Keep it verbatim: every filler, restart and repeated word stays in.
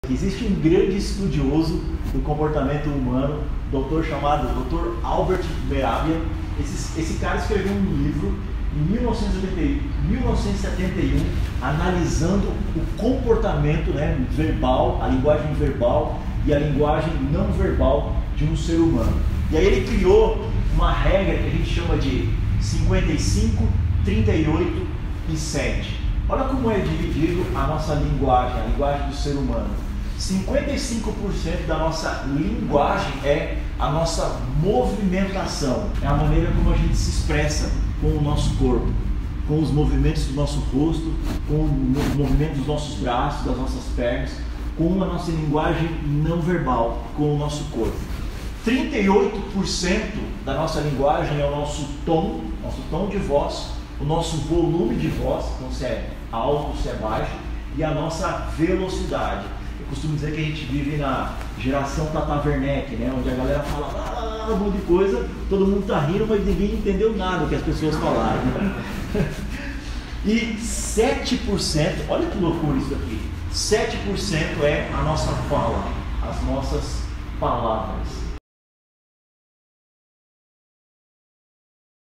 Existe um grande estudioso do comportamento humano, doutor chamado doutor Albert Mehrabian. Esse, esse cara escreveu um livro em mil novecentos e setenta e um, analisando o comportamento, né, verbal, a linguagem verbal e a linguagem não verbal de um ser humano. E aí ele criou uma regra que a gente chama de cinquenta e cinco, trinta e oito e sete. Olha como é dividido a nossa linguagem, a linguagem do ser humano. cinquenta e cinco por cento da nossa linguagem é a nossa movimentação, é a maneira como a gente se expressa com o nosso corpo, com os movimentos do nosso rosto, com o movimento dos nossos braços, das nossas pernas, com a nossa linguagem não verbal, com o nosso corpo. trinta e oito por cento da nossa linguagem é o nosso tom, nosso tom de voz, o nosso volume de voz, então se é alto, se é baixo, e a nossa velocidade. Eu costumo dizer que a gente vive na geração Tata Werneck, né? Onde a galera fala ah, um monte de coisa, todo mundo está rindo, mas ninguém entendeu nada que as pessoas falaram. E sete por cento, olha que loucura isso aqui, sete por cento é a nossa fala, as nossas palavras.